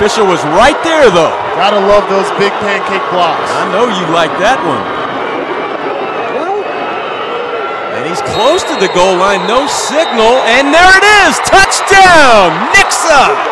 official was right there, though. Gotta love those big pancake blocks. I know you like that one. And he's close to the goal line, no signal, and there it is, touchdown, Nixa!